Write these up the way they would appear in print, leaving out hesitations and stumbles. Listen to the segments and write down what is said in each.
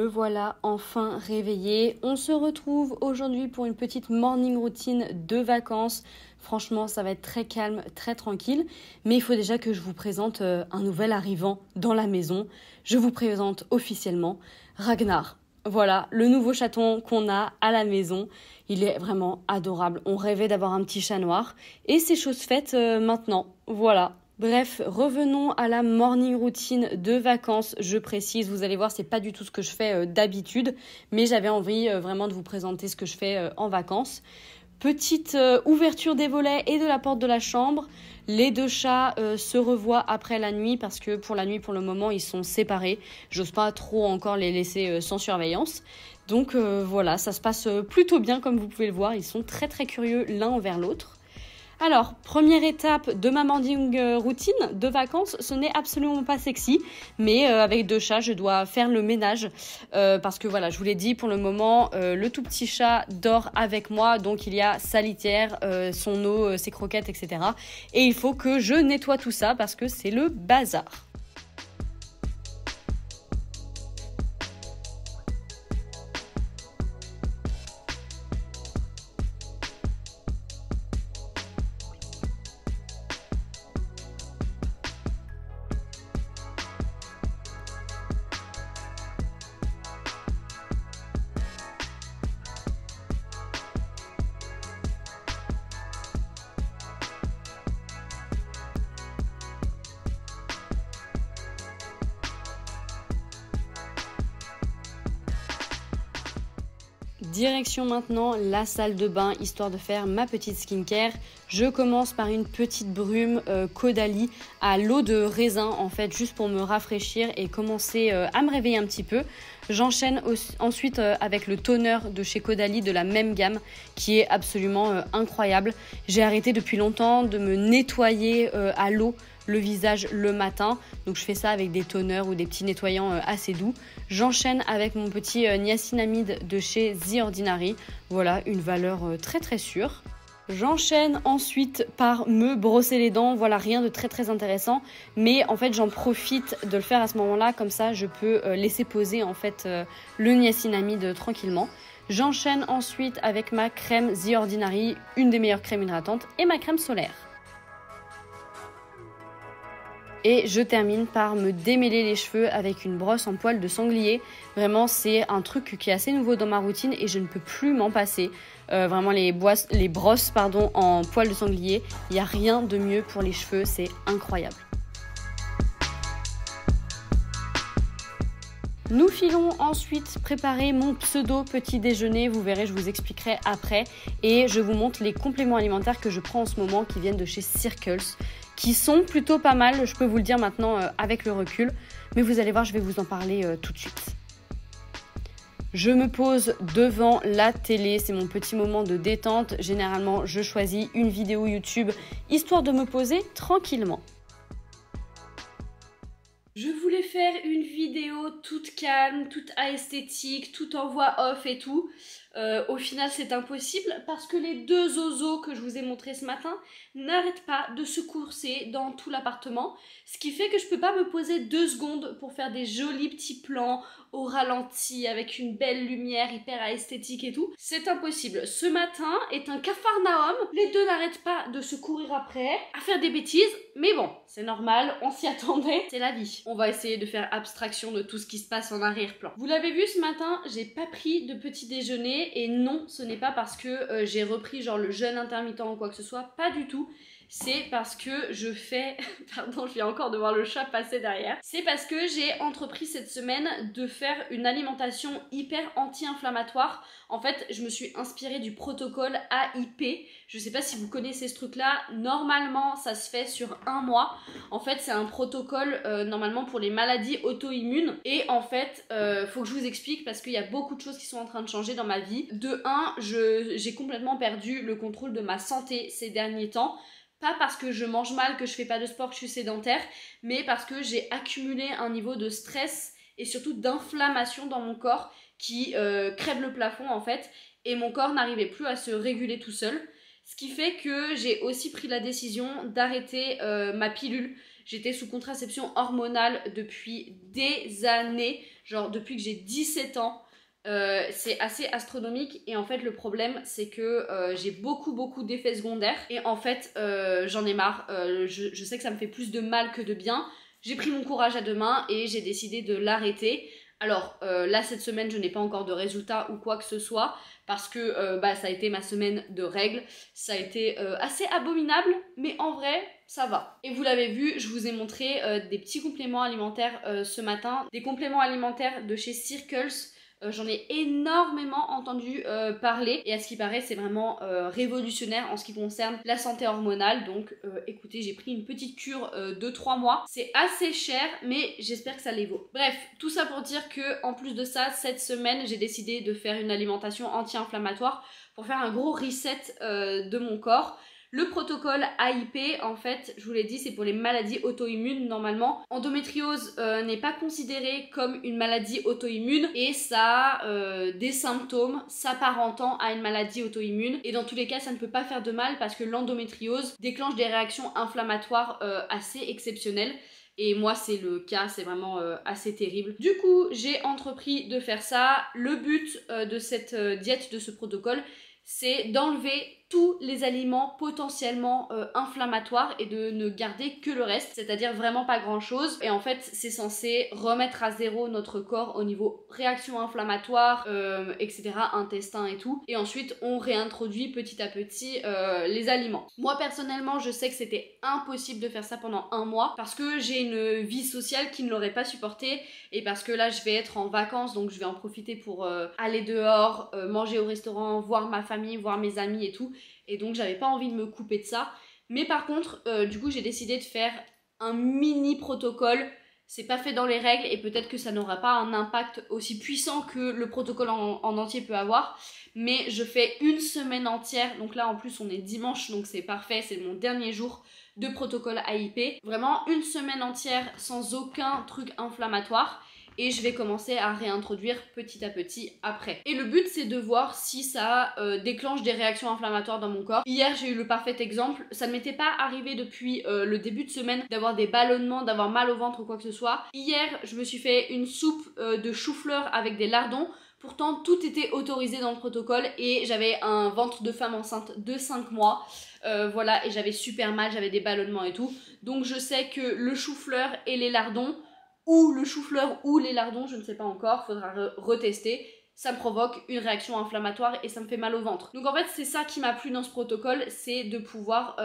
Me voilà enfin réveillée. On se retrouve aujourd'hui pour une petite morning routine de vacances. Franchement, ça va être très calme, très tranquille. Mais il faut déjà que je vous présente un nouvel arrivant dans la maison. Je vous présente officiellement Ragnar. Voilà, le nouveau chaton qu'on a à la maison. Il est vraiment adorable. On rêvait d'avoir un petit chat noir. Et c'est chose faite maintenant. Voilà. Bref, revenons à la morning routine de vacances. Je précise, vous allez voir, c'est pas du tout ce que je fais d'habitude, mais j'avais envie vraiment de vous présenter ce que je fais en vacances. Petite ouverture des volets et de la porte de la chambre. Les deux chats se revoient après la nuit parce que pour la nuit, pour le moment, ils sont séparés. J'ose pas trop encore les laisser sans surveillance. Donc voilà, ça se passe plutôt bien comme vous pouvez le voir. Ils sont très très curieux l'un envers l'autre. Alors, première étape de ma morning routine de vacances, ce n'est absolument pas sexy, mais avec deux chats, je dois faire le ménage parce que voilà, je vous l'ai dit, pour le moment, le tout petit chat dort avec moi, donc il y a sa litière, son eau, ses croquettes, etc. Et il faut que je nettoie tout ça parce que c'est le bazar. Direction maintenant la salle de bain, histoire de faire ma petite skincare. Je commence par une petite brume Caudalie à l'eau de raisin, en fait, juste pour me rafraîchir et commencer à me réveiller un petit peu. J'enchaîne ensuite avec le toner de chez Caudalie de la même gamme qui est absolument incroyable. J'ai arrêté depuis longtemps de me nettoyer à l'eau le visage le matin, donc je fais ça avec des toners ou des petits nettoyants assez doux. J'enchaîne avec mon petit niacinamide de chez The Ordinary, voilà, une valeur très très sûre. J'enchaîne ensuite par me brosser les dents, voilà, rien de très très intéressant, mais en fait j'en profite de le faire à ce moment-là, comme ça je peux laisser poser en fait le niacinamide tranquillement. J'enchaîne ensuite avec ma crème The Ordinary, une des meilleures crèmes hydratantes, et ma crème solaire. Et je termine par me démêler les cheveux avec une brosse en poil de sanglier. Vraiment, c'est un truc qui est assez nouveau dans ma routine et je ne peux plus m'en passer. Vraiment, les brosses en poil de sanglier, il n'y a rien de mieux pour les cheveux, c'est incroyable. Nous filons ensuite préparer mon pseudo petit déjeuner, vous verrez, je vous expliquerai après. Et je vous montre les compléments alimentaires que je prends en ce moment qui viennent de chez Circles, qui sont plutôt pas mal, je peux vous le dire maintenant avec le recul. Mais vous allez voir, je vais vous en parler tout de suite. Je me pose devant la télé, c'est mon petit moment de détente. Généralement, je choisis une vidéo YouTube, histoire de me poser tranquillement. Je voulais faire une vidéo toute calme, toute esthétique, tout en voix off et tout. Au final, c'est impossible parce que les deux zozos que je vous ai montrés ce matin n'arrêtent pas de se courser dans tout l'appartement. Ce qui fait que je peux pas me poser 2 secondes pour faire des jolis petits plans au ralenti avec une belle lumière hyper esthétique et tout. C'est impossible. Ce matin est un capharnaüm. Les deux n'arrêtent pas de se courir après, à faire des bêtises. Mais bon, c'est normal, on s'y attendait. C'est la vie. On va essayer de faire abstraction de tout ce qui se passe en arrière-plan. Vous l'avez vu ce matin, j'ai pas pris de petit déjeuner. Et non, ce n'est pas parce que j'ai repris genre le jeûne intermittent ou quoi que ce soit, pas du tout. C'est parce que je fais... Pardon, je viens encore de voir le chat passer derrière. C'est parce que j'ai entrepris cette semaine de faire une alimentation hyper anti-inflammatoire. En fait, je me suis inspirée du protocole AIP. Je sais pas si vous connaissez ce truc-là. Normalement, ça se fait sur 1 mois. En fait, c'est un protocole normalement pour les maladies auto-immunes. Et en fait, faut que je vous explique parce qu'il y a beaucoup de choses qui sont en train de changer dans ma vie. De 1, j'ai complètement perdu le contrôle de ma santé ces derniers temps. Pas parce que je mange mal, que je fais pas de sport, que je suis sédentaire, mais parce que j'ai accumulé un niveau de stress et surtout d'inflammation dans mon corps qui crève le plafond en fait, et mon corps n'arrivait plus à se réguler tout seul. Ce qui fait que j'ai aussi pris la décision d'arrêter ma pilule. J'étais sous contraception hormonale depuis des années, genre depuis que j'ai 17 ans. C'est assez astronomique et en fait le problème c'est que j'ai beaucoup d'effets secondaires et en fait j'en ai marre, je sais que ça me fait plus de mal que de bien. J'ai pris mon courage à deux mains et j'ai décidé de l'arrêter. Alors là cette semaine je n'ai pas encore de résultats ou quoi que ce soit parce que ça a été ma semaine de règles, ça a été assez abominable mais en vrai ça va. Et vous l'avez vu, je vous ai montré des petits compléments alimentaires ce matin, des compléments alimentaires de chez Circles. J'en ai énormément entendu parler et à ce qui paraît c'est vraiment révolutionnaire en ce qui concerne la santé hormonale. Donc écoutez, j'ai pris une petite cure de 3 mois, c'est assez cher mais j'espère que ça les vaut. Bref, tout ça pour dire que en plus de ça, cette semaine j'ai décidé de faire une alimentation anti-inflammatoire pour faire un gros reset de mon corps. Le protocole AIP, en fait, je vous l'ai dit, c'est pour les maladies auto-immunes normalement. Endométriose n'est pas considérée comme une maladie auto-immune et ça a des symptômes s'apparentant à une maladie auto-immune. Et dans tous les cas, ça ne peut pas faire de mal parce que l'endométriose déclenche des réactions inflammatoires assez exceptionnelles. Et moi c'est le cas, c'est vraiment assez terrible. Du coup j'ai entrepris de faire ça. Le but de cette diète, de ce protocole, c'est d'enlever tous les aliments potentiellement inflammatoires et de ne garder que le reste, c'est-à-dire vraiment pas grand chose. Et en fait c'est censé remettre à zéro notre corps au niveau réaction inflammatoire, etc., intestin et tout, et ensuite on réintroduit petit à petit les aliments. Moi personnellement je sais que c'était impossible de faire ça pendant un mois parce que j'ai une vie sociale qui ne l'aurait pas supporté et parce que là je vais être en vacances donc je vais en profiter pour aller dehors, manger au restaurant, voir ma famille, voir mes amis et tout. Et donc j'avais pas envie de me couper de ça. Mais par contre, du coup j'ai décidé de faire un mini protocole. C'est pas fait dans les règles et peut-être que ça n'aura pas un impact aussi puissant que le protocole en entier peut avoir. Mais je fais une semaine entière. Donc là en plus on est dimanche donc c'est parfait. C'est mon dernier jour de protocole AIP. Vraiment une semaine entière sans aucun truc inflammatoire. Et je vais commencer à réintroduire petit à petit après. Et le but c'est de voir si ça déclenche des réactions inflammatoires dans mon corps. Hier j'ai eu le parfait exemple, ça ne m'était pas arrivé depuis le début de semaine d'avoir des ballonnements, d'avoir mal au ventre ou quoi que ce soit. Hier je me suis fait une soupe de chou-fleur avec des lardons. Pourtant tout était autorisé dans le protocole et j'avais un ventre de femme enceinte de 5 mois. Voilà, et j'avais super mal, j'avais des ballonnements et tout. Donc je sais que le chou-fleur et les lardons, ou le chou-fleur ou les lardons, je ne sais pas encore, faudra retester, ça me provoque une réaction inflammatoire et ça me fait mal au ventre. Donc en fait c'est ça qui m'a plu dans ce protocole, c'est de pouvoir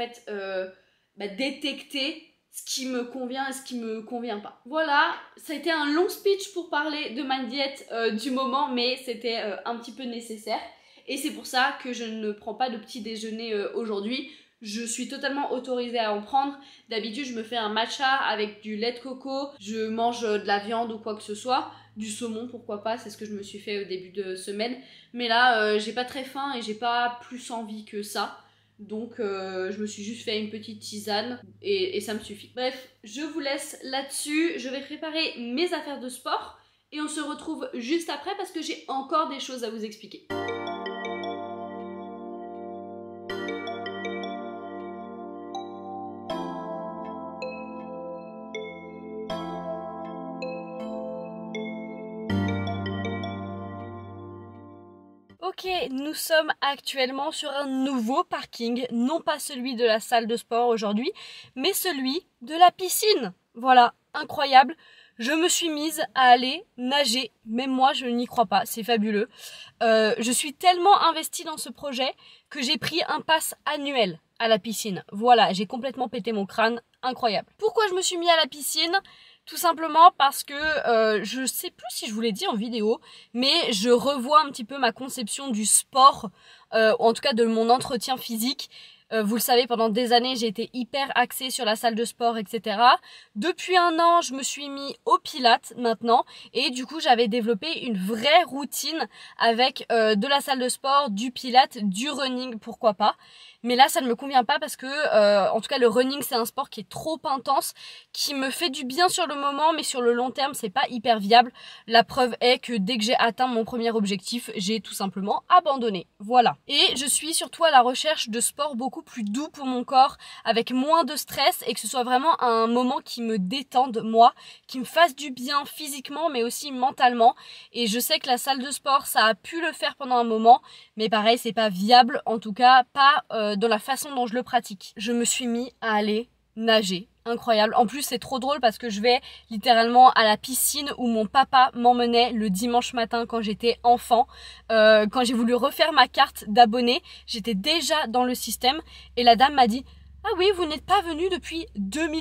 détecter ce qui me convient et ce qui me convient pas. Voilà, ça a été un long speech pour parler de ma diète du moment, mais c'était un petit peu nécessaire. Et c'est pour ça que je ne prends pas de petit déjeuner aujourd'hui. Je suis totalement autorisée à en prendre. D'habitude, je me fais un matcha avec du lait de coco, je mange de la viande ou quoi que ce soit, du saumon pourquoi pas, c'est ce que je me suis fait au début de semaine. Mais là, j'ai pas très faim et j'ai pas plus envie que ça. Donc je me suis juste fait une petite tisane et ça me suffit. Bref, je vous laisse là-dessus. Je vais préparer mes affaires de sport et on se retrouve juste après parce que j'ai encore des choses à vous expliquer. Ok, nous sommes actuellement sur un nouveau parking, non pas celui de la salle de sport aujourd'hui, mais celui de la piscine. Voilà, incroyable. Je me suis mise à aller nager, même moi je n'y crois pas, c'est fabuleux. Je suis tellement investie dans ce projet que j'ai pris un pass annuel à la piscine. Voilà, j'ai complètement pété mon crâne, incroyable. Pourquoi je me suis mis à la piscine ? Tout simplement parce que je sais plus si je vous l'ai dit en vidéo, mais je revois un petit peu ma conception du sport, ou en tout cas de mon entretien physique. Vous le savez, pendant des années, j'ai été hyper axée sur la salle de sport, etc. Depuis un an, je me suis mis au pilates maintenant et du coup, j'avais développé une vraie routine avec de la salle de sport, du pilates, du running, pourquoi pas. mais là ça ne me convient pas parce que en tout cas le running c'est un sport qui est trop intense, qui me fait du bien sur le moment mais sur le long terme c'est pas hyper viable. La preuve est que dès que j'ai atteint mon premier objectif, j'ai tout simplement abandonné. Voilà. Et je suis surtout à la recherche de sports beaucoup plus doux pour mon corps, avec moins de stress et que ce soit vraiment un moment qui me détende moi, qui me fasse du bien physiquement mais aussi mentalement. Et je sais que la salle de sport ça a pu le faire pendant un moment, mais pareil c'est pas viable, en tout cas pas dans la façon dont je le pratique. Je me suis mis à aller nager. Incroyable. En plus, c'est trop drôle parce que je vais littéralement à la piscine où mon papa m'emmenait le dimanche matin quand j'étais enfant. Quand j'ai voulu refaire ma carte d'abonné, j'étais déjà dans le système et la dame m'a dit « Ah oui, vous n'êtes pas venu depuis 2012 ».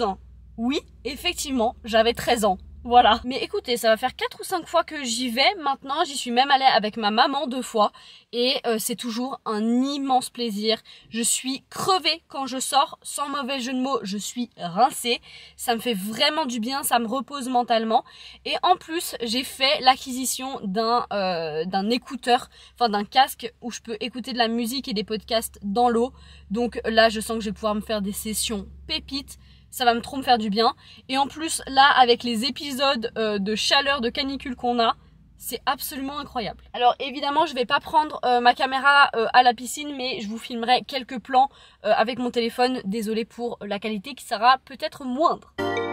Oui, effectivement, j'avais 13 ans. Voilà. Mais écoutez, ça va faire 4 ou 5 fois que j'y vais. Maintenant, j'y suis même allée avec ma maman 2 fois. Et c'est toujours un immense plaisir. Je suis crevée quand je sors. Sans mauvais jeu de mots, je suis rincée. Ça me fait vraiment du bien, ça me repose mentalement. Et en plus, j'ai fait l'acquisition d'un écouteur, enfin d'un casque où je peux écouter de la musique et des podcasts dans l'eau. Donc là, je sens que je vais pouvoir me faire des sessions pépites. Ça va trop me faire du bien. Et en plus, là, avec les épisodes de chaleur, de canicule qu'on a, c'est absolument incroyable. Alors évidemment, je vais pas prendre ma caméra à la piscine, mais je vous filmerai quelques plans avec mon téléphone. Désolée pour la qualité qui sera peut-être moindre.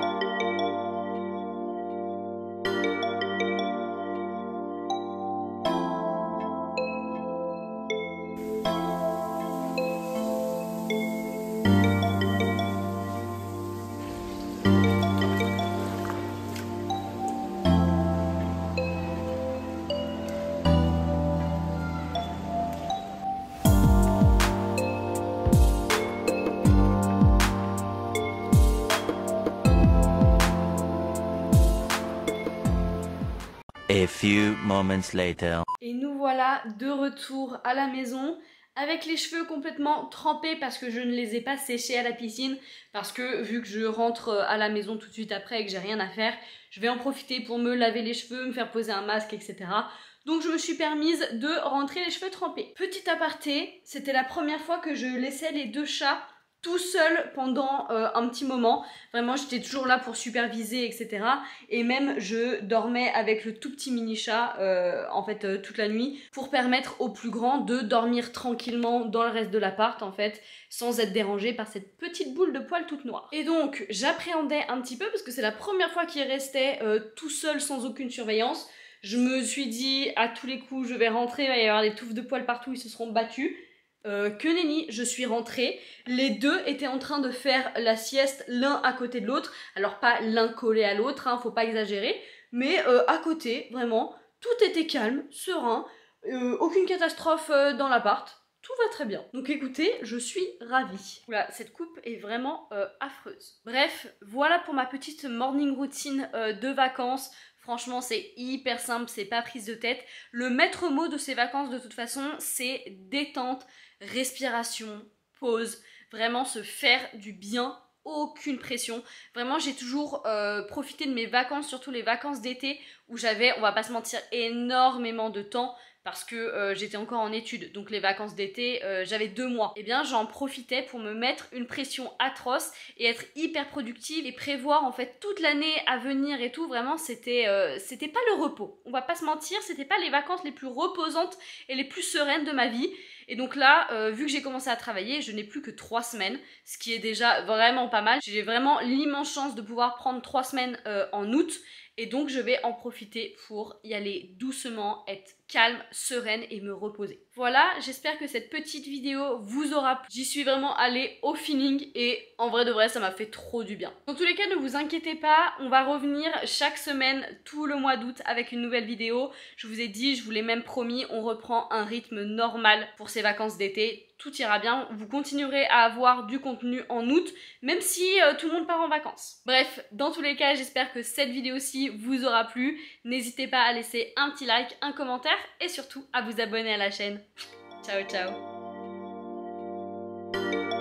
A few moments later. Et nous voilà de retour à la maison avec les cheveux complètement trempés parce que je ne les ai pas séchés à la piscine, parce que vu que je rentre à la maison tout de suite après et que j'ai rien à faire, je vais en profiter pour me laver les cheveux, me faire poser un masque, etc. Donc je me suis permise de rentrer les cheveux trempés. Petit aparté, c'était la première fois que je laissais les 2 chats tout seul pendant un petit moment. Vraiment, j'étais toujours là pour superviser, etc. Et même, je dormais avec le tout petit mini chat, en fait, toute la nuit, pour permettre au plus grand de dormir tranquillement dans le reste de l'appart, en fait, sans être dérangé par cette petite boule de poils toute noire. Et donc, j'appréhendais un petit peu, parce que c'est la première fois qu'il restait tout seul, sans aucune surveillance. Je me suis dit, à tous les coups, je vais rentrer, il va y avoir des touffes de poils partout, ils se seront battus. Que nenni, je suis rentrée, les 2 étaient en train de faire la sieste l'un à côté de l'autre, alors pas l'un collé à l'autre, hein, faut pas exagérer, mais à côté, vraiment, tout était calme, serein, aucune catastrophe dans l'appart, tout va très bien. Donc écoutez, je suis ravie. Oula, cette coupe est vraiment affreuse. Bref, voilà pour ma petite morning routine de vacances. Franchement, c'est hyper simple, c'est pas prise de tête. Le maître mot de ces vacances, de toute façon, c'est détente, respiration, pause, vraiment se faire du bien, aucune pression. Vraiment, j'ai toujours profité de mes vacances, surtout les vacances d'été, où j'avais, on va pas se mentir, énormément de temps, parce que j'étais encore en études, donc les vacances d'été, j'avais 2 mois. Et bien j'en profitais pour me mettre une pression atroce et être hyper productive et prévoir en fait toute l'année à venir et tout. Vraiment c'était pas le repos, on va pas se mentir, c'était pas les vacances les plus reposantes et les plus sereines de ma vie. Et donc là, vu que j'ai commencé à travailler, je n'ai plus que 3 semaines, ce qui est déjà vraiment pas mal. J'ai vraiment l'immense chance de pouvoir prendre 3 semaines en août. Et donc je vais en profiter pour y aller doucement, être calme, sereine et me reposer. Voilà, j'espère que cette petite vidéo vous aura plu. J'y suis vraiment allée au feeling et en vrai de vrai ça m'a fait trop du bien. Dans tous les cas, ne vous inquiétez pas, on va revenir chaque semaine tout le mois d'août avec une nouvelle vidéo. Je vous ai dit, je vous l'ai même promis, on reprend un rythme normal pour ces vacances d'été. Tout ira bien, vous continuerez à avoir du contenu en août, même si tout le monde part en vacances. Bref, dans tous les cas, j'espère que cette vidéo-ci vous aura plu. N'hésitez pas à laisser un petit like, un commentaire et surtout à vous abonner à la chaîne. Ciao, ciao!